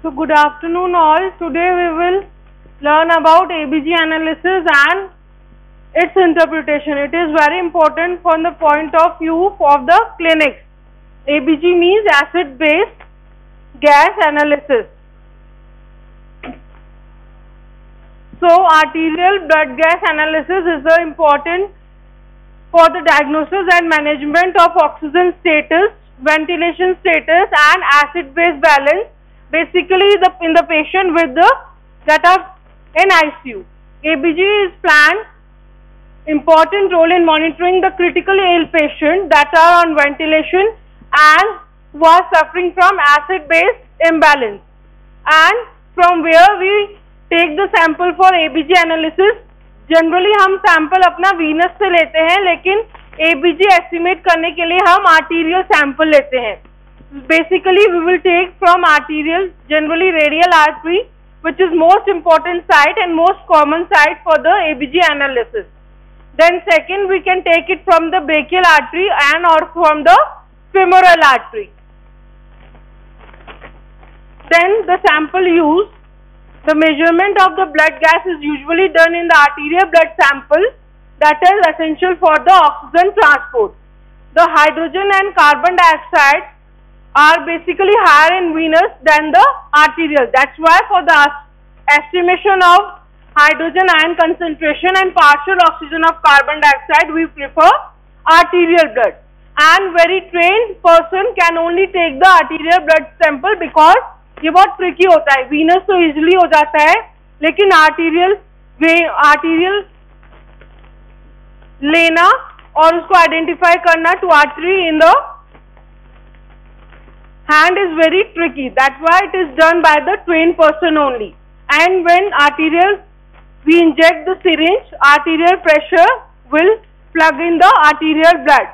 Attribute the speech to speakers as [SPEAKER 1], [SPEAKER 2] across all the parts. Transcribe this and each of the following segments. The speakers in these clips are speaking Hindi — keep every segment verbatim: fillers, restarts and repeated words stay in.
[SPEAKER 1] So good afternoon all. Today we will learn about A B G analysis and its interpretation. It is very important from the point of view of the clinics. A B G means acid base gas analysis. So arterial blood gas analysis is the important for the diagnosis and management of oxygen status, ventilation status and acid base balance, basically the in the patient with the that are in I C U. A B G is planned important role in monitoring the critically ill patient that are on ventilation and who are suffering from acid base imbalance, and from where we take the sample for A B G analysis. Generally हम सैंपल अपना वीनस से लेते हैं, लेकिन A B G एस्टिमेट करने के लिए हम आर्टीरियल सैंपल लेते हैं. Basically we will take from arterial, generally radial artery, which is most important site and most common site for the A B G analysis. Then second, we can take it from the brachial artery and or from the femoral artery. Then the sample used. The measurement of the blood gas is usually done in the arterial blood sample that is essential for the oxygen transport. The hydrogen and carbon dioxide are basically higher in venous than the arterial. That's why for the estimation of hydrogen ion concentration and partial oxygen of carbon dioxide we prefer arterial blood. And very trained person can only take the arterial blood sample because ये बहुत ट्रिकी होता है. वीनस तो इजिली हो जाता है, लेकिन आर्टीरियल वे आर्टीरियल लेना और उसको आइडेंटिफाई करना to artery in the hand is very tricky. That's why it is done by the train person only. And when arterial we inject the syringe, arterial pressure will plug in the arterial blood.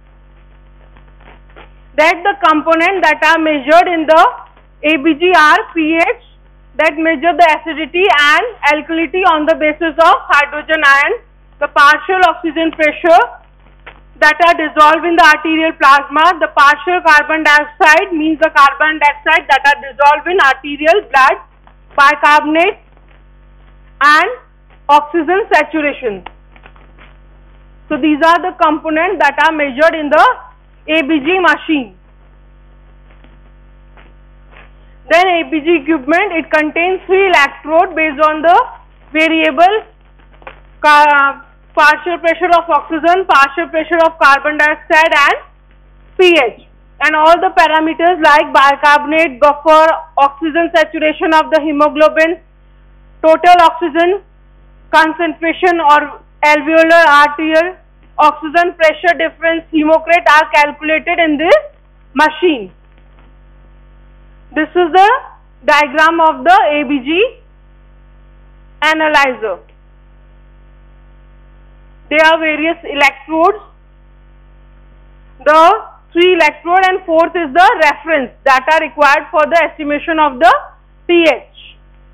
[SPEAKER 1] That the component that are measured in the A B G are pH that measure the acidity and alkalinity on the basis of hydrogen ion, the partial oxygen pressure that are dissolved in the arterial plasma, the partial carbon dioxide means the carbon dioxide that are dissolved in arterial blood, bicarbonate and oxygen saturation. So these are the components that are measured in the A B G machine. Then A B G equipment, it contains three electrodes based on the variable partial pressure of oxygen, partial pressure of carbon dioxide and pH, and all the parameters like bicarbonate, buffer, oxygen saturation of the hemoglobin, total oxygen concentration or alveolar arterial oxygen pressure difference, hemocrit are calculated in this machine. This is the diagram of the A B G analyzer. There are various electrodes. The three electrode and fourth is the reference that are required for the estimation of the pH.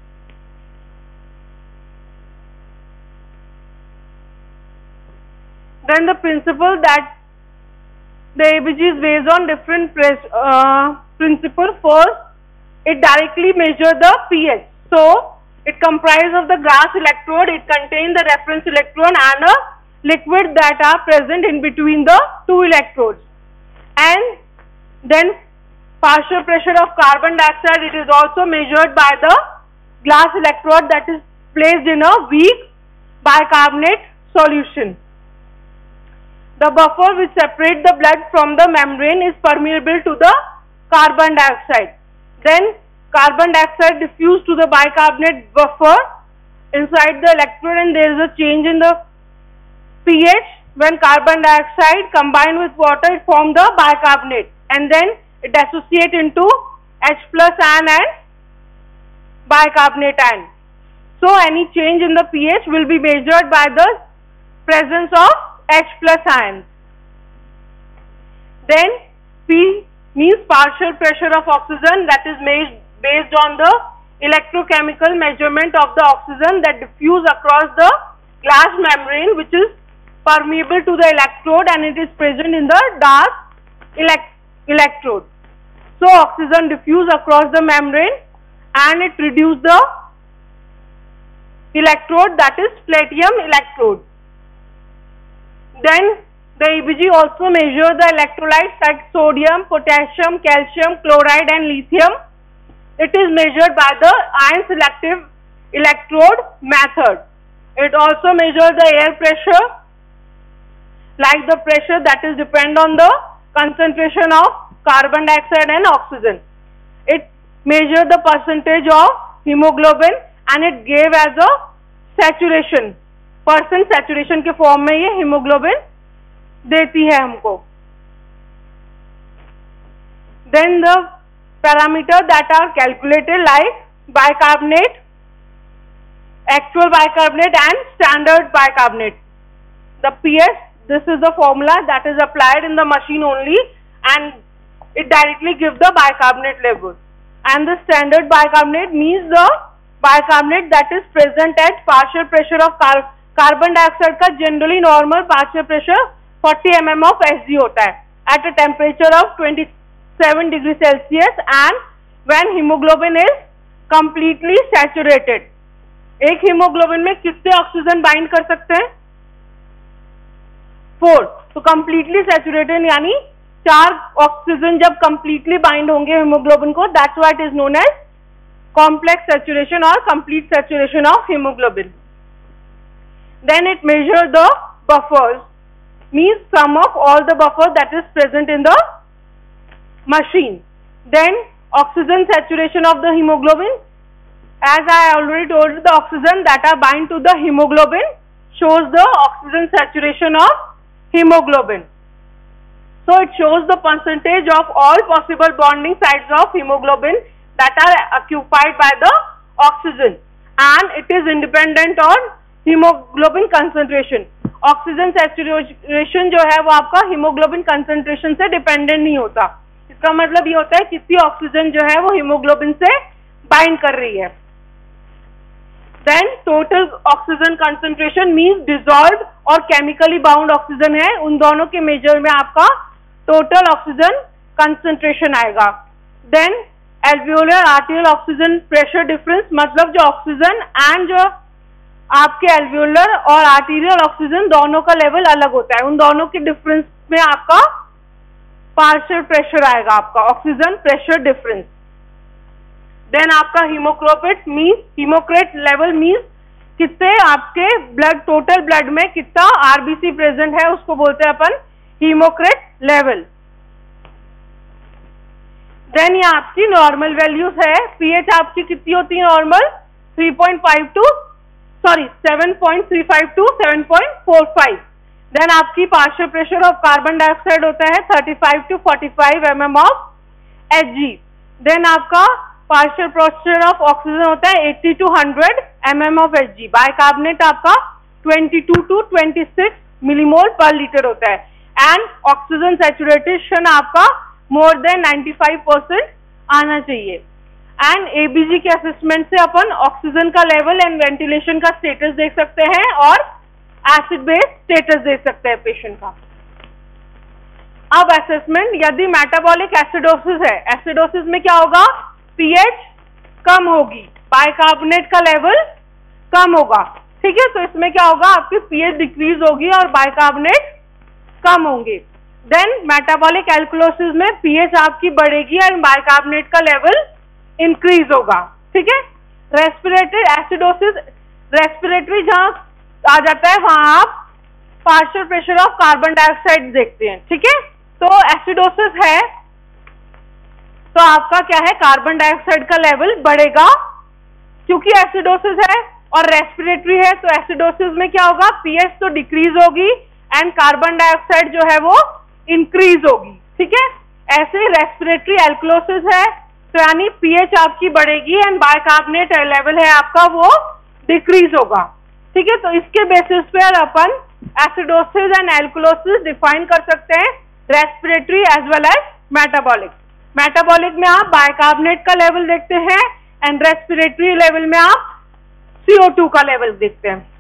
[SPEAKER 1] Then the principle that the A B G is based on different uh, principle. First, it directly measures the pH. So it comprises of the glass electrode, it contains the reference electron and a liquid that are present in between the two electrodes. And then partial pressure of carbon dioxide, it is also measured by the glass electrode that is placed in a weak bicarbonate solution. The buffer which separates the blood from the membrane is permeable to the carbon dioxide. Then carbon dioxide diffused to the bicarbonate buffer inside the electrode, and there is a change in the pH. When carbon dioxide combined with water, it forms the bicarbonate, and then it associates into H plus ion and bicarbonate ion. So any change in the pH will be measured by the presence of H plus ions. Then P means partial pressure of oxygen, that is made based on the electrochemical measurement of the oxygen that diffuse across the glass membrane which is permeable to the electrode and it is present in the dark elect electrode. So oxygen diffuse across the membrane and it reduce the electrode, that is platinum electrode. Then the E B G also measure the electrolytes like sodium, potassium, calcium, chloride and lithium. It is measured by the ion selective electrode method. It also measures the air pressure, like the pressure that is depend on the concentration of carbon dioxide and oxygen. It measures the percentage of hemoglobin and it gave as a saturation, percent saturation के फॉर्म में ये hemoglobin देती है हमको. Then the parameter that are calculated like bicarbonate, actual bicarbonate and standard bicarbonate. The pH, this is the formula that is applied in the machine only and it directly gives the bicarbonate level. And the standard bicarbonate means the bicarbonate that is present at partial pressure of car carbon dioxide का generally normal partial pressure forty millimeters of Hg होता है at a temperature of twenty-seven degrees Celsius and when hemoglobin is completely saturated. एक hemoglobin में कितने ऑक्सीजन बाइंड कर सकते हैं? फोर. तो completely saturated यानी चार ऑक्सीजन जब completely बाइंड होंगे hemoglobin को, that's why it is known as complex saturation or complete saturation of hemoglobin. Then it measures the buffers, means sum of all the buffers that is present in the machine. Then oxygen saturation of the hemoglobin, as I already told you, the oxygen that are bind to the hemoglobin shows the oxygen saturation of hemoglobin. So it shows the percentage of all possible bonding sites of hemoglobin that are occupied by the oxygen and it is independent on hemoglobin concentration. Oxygen saturation जो है वो आपका हीमोग्लोबिन कंसंट्रेशन से डिपेंडेंट नहीं होता. इसका मतलब ये होता है कितनी ऑक्सीजन जो है वो हीमोग्लोबिन से बाइंड कर रही है. Then total oxygen concentration means dissolved और केमिकली बाउंड ऑक्सीजन है, उन दोनों के मेजर में आपका टोटल ऑक्सीजन कंसंट्रेशन आएगा. Then alveolar arterial oxygen pressure difference, मतलब जो ऑक्सीजन एंड जो आपके एल्वियोलर और आर्टीरियल ऑक्सीजन दोनों का लेवल अलग होता है, उन दोनों के डिफरेंस में आपका पार्शियल प्रेशर आएगा, आपका ऑक्सीजन प्रेशर डिफरेंस. देन आपका haematocrit means haematocrit level means कितने आपके ब्लड टोटल ब्लड में कितना आरबीसी प्रेजेंट है, उसको बोलते हैं अपन हीमोक्रेट लेवल. देन ये आपकी नॉर्मल वैल्यूज है. पीएच आपकी कितनी होती है normal? Three point five to sorry seven point three five to seven point four five. Then आपकी partial pressure of carbon dioxide होता है thirty five to forty five m m of H g. Then आपका पार्शियल प्रेशर ऑफ ऑक्सीजन होता है eighty to hundred m m of H g. Bicarbonate आपका twenty two to twenty six millimole per litre होता है एंड ऑक्सीजन सैचुरेशन आपका मोर देन नाइन्टी फाइव परसेंट आना चाहिए. एंड एबीजी के असेसमेंट से अपन ऑक्सीजन का लेवल एंड वेंटिलेशन का स्टेटस देख सकते हैं और एसिड बेस स्टेटस देख सकते हैं पेशेंट का. अब असेसमेंट, यदि मेटाबॉलिक एसिडोसिस है, एसिडोसिस में क्या होगा? पीएच कम होगी, बाइकार्बोनेट का लेवल कम होगा. ठीक है, तो इसमें क्या होगा? आपकी पीएच डिक्रीज होगी और बाइकार्बोनेट कम होंगे. देन मेटाबॉलिक एल्कलोसिस में पीएच आपकी बढ़ेगी और बाइकार्बोनेट का लेवल इंक्रीज होगा. ठीक है. रेस्पिरेटरी एसिडोसिस, रेस्पिरेटरी जहां आ जाता है वहां आप partial pressure of carbon dioxide देखते हैं. ठीक है, तो एसिडोसिस है तो आपका क्या है? कार्बन डाइऑक्साइड का लेवल बढ़ेगा क्योंकि एसिडोसिस है. और रेस्पिरेटरी है तो एसिडोसिस में क्या होगा? पीएच तो डिक्रीज होगी एंड कार्बन डाइऑक्साइड जो है वो इंक्रीज होगी. ठीक है, ऐसे रेस्पिरेटरी एल्कलोसिस है तो यानी पीएच आपकी बढ़ेगी एंड बाइकार्बोनेट लेवल है आपका वो डिक्रीज होगा. ठीक है, तो इसके बेसिस पे अपन एसिडोसिस एंड एल्कलोसिस डिफाइन कर सकते हैं, respiratory as well as metabolic. Metabolic में आप बाइकार्बोनेट का लेवल देखते हैं एंड रेस्पिरेटरी लेवल में आप सी ओ टू का लेवल देखते हैं.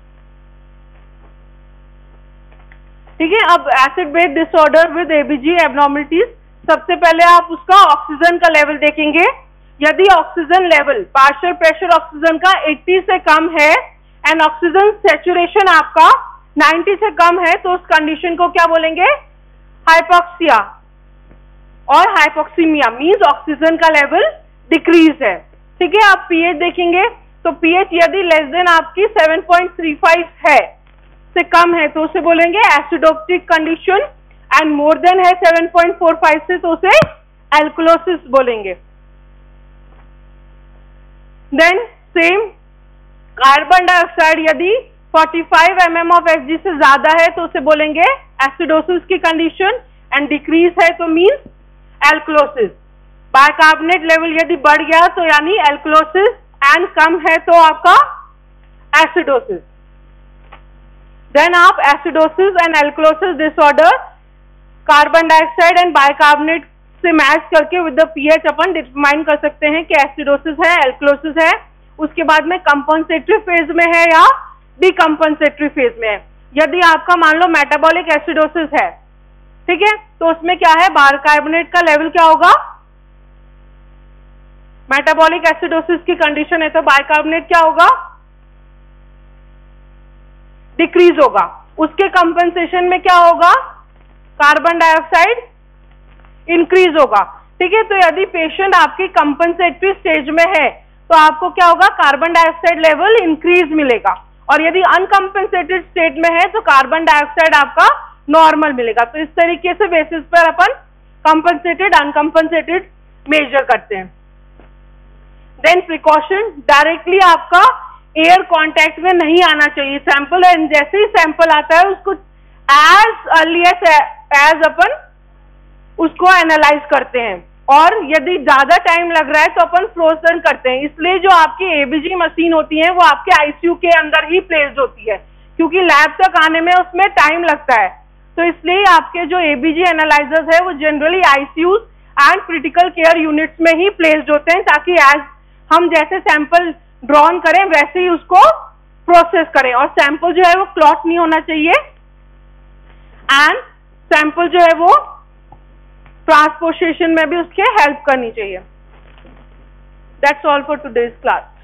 [SPEAKER 1] ठीक है, अब acid base disorder with ABG abnormalities, सबसे पहले आप उसका ऑक्सीजन का लेवल देखेंगे. यदि oxygen level, partial pressure oxygen का अस्सी से कम है एंड ऑक्सीजन सैचुरेशन आपका नब्बे से कम है, तो उस कंडीशन को क्या बोलेंगे? हाइपोक्सिया और हाइपोक्सीमिया मींस ऑक्सीजन का लेवल डिक्रीज है। ठीक है, आप पीएच देखेंगे तो पीएच यदि लेस देन आपकी सेवन पॉइंट थ्री फाइव है, से कम है, तो उसे बोलेंगे एसिडोप्टिक कंडीशन, एंड मोर देन है सेवन पॉइंट फोर फाइव से, तो उसे एल्कलोसिस बोलेंगे। देन सेम कार्बन डाइऑक्साइड यदि पैंतालीस m m of H g से ज्यादा है तो उसे बोलेंगे एसिडोसिस की कंडीशन, एंड डिक्रीज है तो मींस एल्कलोसिस। बाइकार्बोनेट लेवल यदि बढ़ गया तो यानी एल्कलोसिस, एंड कम है तो आपका एसिडोसिस। देन आप acidosis and alkalosis disorder carbon dioxide and bicarbonate से मैच करके विद द पीएच अपन डिटरमाइन कर सकते हैं कि एसिडोसिस है, एल्कलोसिस है। उसके बाद में कंपनसेटरी फेज में है या डिकम्पनसेटरी फेज में है। यदि आपका मान लो मेटाबॉलिक एसिडोसिस है, ठीक है, तो उसमें क्या है, बाइकार्बोनेट का लेवल क्या होगा? मेटाबॉलिक एसिडोसिस की कंडीशन है तो बाइकार्बोनेट क्या होगा? डिक्रीज होगा। उसके कंपनसेशन में क्या होगा? कार्बन डाइऑक्साइड इंक्रीज होगा। ठीक है, तो यदि पेशेंट आपकी कंपनसेटरी स्टेज में है तो आपको क्या होगा? कार्बन डाइऑक्साइड लेवल इंक्रीज मिलेगा, और यदि अनकंपनसेटेड स्टेट में है तो कार्बन डाइऑक्साइड आपका नॉर्मल मिलेगा। तो इस तरीके से बेसिस पर अपन कंपनसेटेड अनकंपनसेटेड मेजर करते हैं। देन प्रिकॉशन, डायरेक्टली आपका एयर कांटेक्ट में नहीं आना चाहिए सैंपल, एंड जैसे ही सैंपल आता है उसको एज अर्ली एज अपन उसको एनालाइज करते हैं, और यदि ज्यादा टाइम लग रहा है तो अपन फ्रोजन करते हैं। इसलिए जो आपकी एबीजी मशीन होती है वो आपके आईसीयू के अंदर ही प्लेस्ड होती है, क्योंकि लैब तक आने में उसमें टाइम लगता है। तो इसलिए आपके जो एबीजी एनालाइजर्स है वो generally ICU and critical care units में ही प्लेस्ड होते हैं, ताकि एज हम जैसे सैंपल ड्रॉन करें वैसे ही उसको प्रोसेस करें, और सैंपल जो है वो क्लॉट नहीं होना चाहिए, एंड सैंपल जो है वो ट्रांसपोर्टेशन में भी उसके हेल्प करनी चाहिए। That's all for today's class.